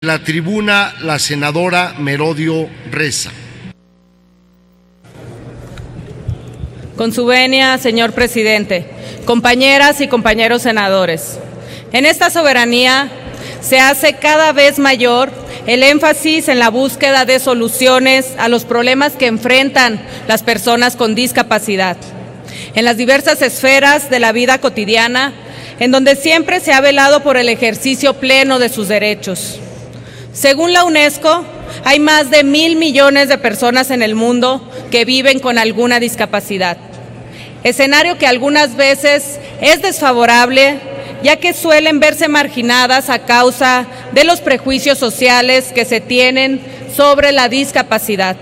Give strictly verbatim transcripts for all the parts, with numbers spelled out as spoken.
La tribuna, la senadora Merodio Reza. Con su venia, señor presidente, compañeras y compañeros senadores, en esta soberanía se hace cada vez mayor el énfasis en la búsqueda de soluciones a los problemas que enfrentan las personas con discapacidad, en las diversas esferas de la vida cotidiana, en donde siempre se ha velado por el ejercicio pleno de sus derechos. Según la UNESCO, hay más de mil millones de personas en el mundo que viven con alguna discapacidad, escenario que algunas veces es desfavorable, ya que suelen verse marginadas a causa de los prejuicios sociales que se tienen sobre la discapacidad.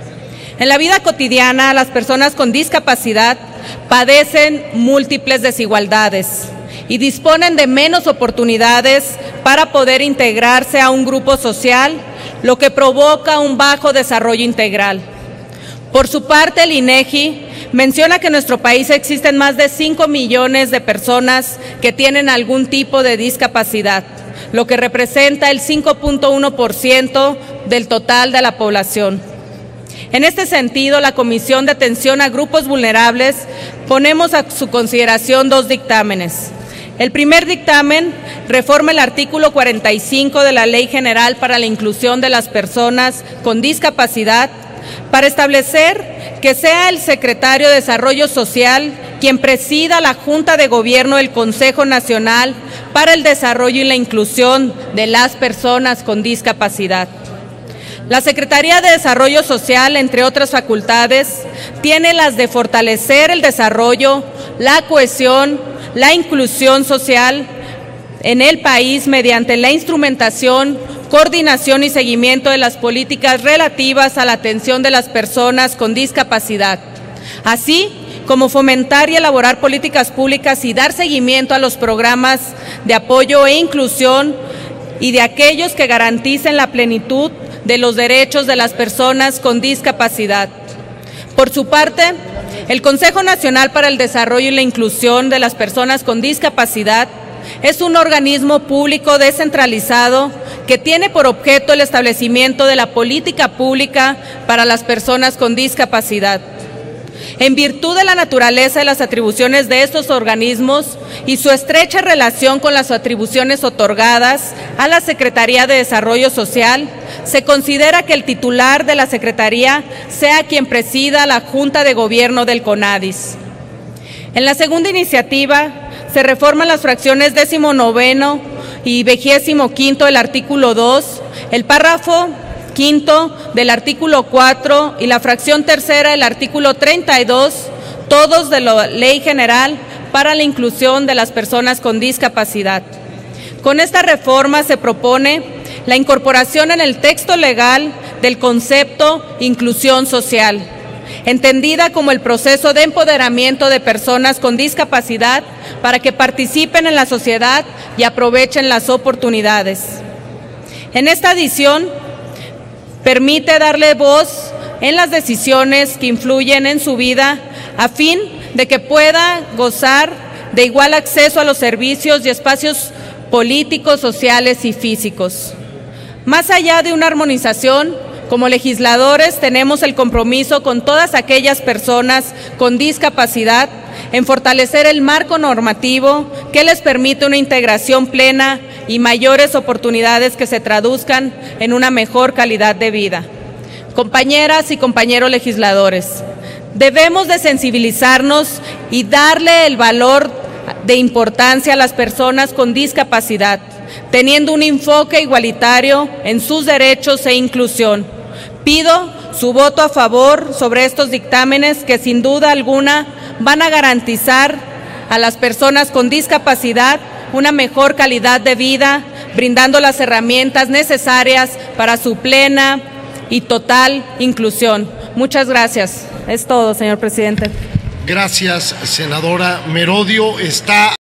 En la vida cotidiana, las personas con discapacidad padecen múltiples desigualdades y disponen de menos oportunidades para poder integrarse a un grupo social, lo que provoca un bajo desarrollo integral. Por su parte, el INEGI menciona que en nuestro país existen más de cinco millones de personas que tienen algún tipo de discapacidad, lo que representa el cinco punto uno por ciento del total de la población. En este sentido, la Comisión de Atención a Grupos Vulnerables ponemos a su consideración dos dictámenes. El primer dictamen reforma el artículo cuarenta y cinco de la Ley General para la Inclusión de las Personas con Discapacidad para establecer que sea el Secretario de Desarrollo Social quien presida la Junta de Gobierno del Consejo Nacional para el Desarrollo y la Inclusión de las Personas con Discapacidad. La Secretaría de Desarrollo Social, entre otras facultades, tiene las de fortalecer el desarrollo, la cohesión, la inclusión social en el país mediante la instrumentación, coordinación y seguimiento de las políticas relativas a la atención de las personas con discapacidad, así como fomentar y elaborar políticas públicas y dar seguimiento a los programas de apoyo e inclusión y de aquellos que garanticen la plenitud de los derechos de las personas con discapacidad. Por su parte, el Consejo Nacional para el Desarrollo y la Inclusión de las Personas con Discapacidad es un organismo público descentralizado que tiene por objeto el establecimiento de la política pública para las personas con discapacidad. En virtud de la naturaleza de las atribuciones de estos organismos y su estrecha relación con las atribuciones otorgadas a la Secretaría de Desarrollo Social, se considera que el titular de la Secretaría sea quien presida la Junta de Gobierno del CONADIS. En la segunda iniciativa, se reforman las fracciones décimo noveno y vigésimo quinto del artículo dos, el párrafo quinto del artículo cuatro y la fracción tercera del artículo treinta y dos, todos de la Ley General para la Inclusión de las Personas con Discapacidad. Con esta reforma se propone la incorporación en el texto legal del concepto inclusión social, entendida como el proceso de empoderamiento de personas con discapacidad para que participen en la sociedad y aprovechen las oportunidades. En esta edición, permite darle voz en las decisiones que influyen en su vida a fin de que pueda gozar de igual acceso a los servicios y espacios políticos, sociales y físicos. Más allá de una armonización, como legisladores tenemos el compromiso con todas aquellas personas con discapacidad en fortalecer el marco normativo que les permite una integración plena y mayores oportunidades que se traduzcan en una mejor calidad de vida. Compañeras y compañeros legisladores, debemos de sensibilizarnos y darle el valor de importancia a las personas con discapacidad, teniendo un enfoque igualitario en sus derechos e inclusión. Pido su voto a favor sobre estos dictámenes que sin duda alguna van a garantizar a las personas con discapacidad una mejor calidad de vida, brindando las herramientas necesarias para su plena y total inclusión. Muchas gracias. Es todo, señor presidente. Gracias, senadora Merodio. Está